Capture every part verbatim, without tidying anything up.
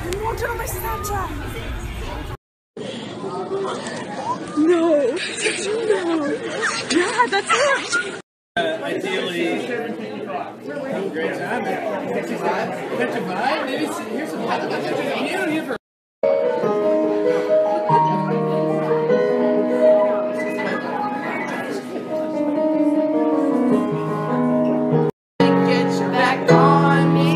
want it on my Snapchat. No. No. Yeah, that's it. Uh, ideally, have a great time. Catch a vibe. Catch a vibe. Maybe here's some vibe. You don't hear for. Get your back on me.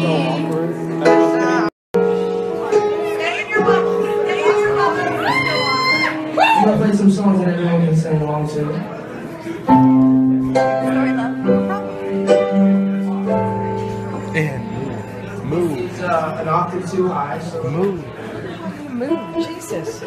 Stay in your bubble. Stay in your bubble. I'm gonna play some songs that everyone can sing along to. And move. It's uh, an octave too high, so Move. Move, Jesus.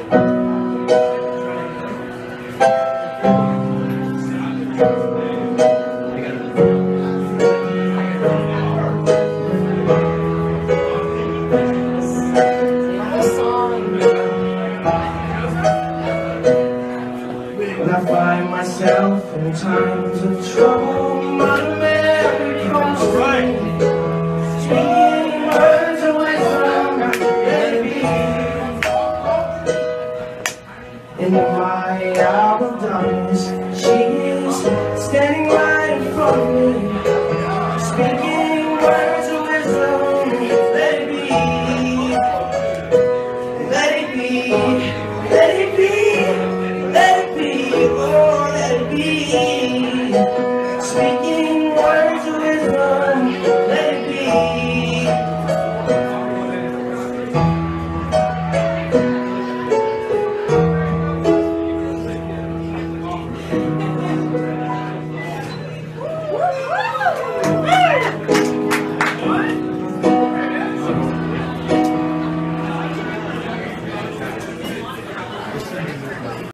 when I find myself in times of trouble, my man comes right.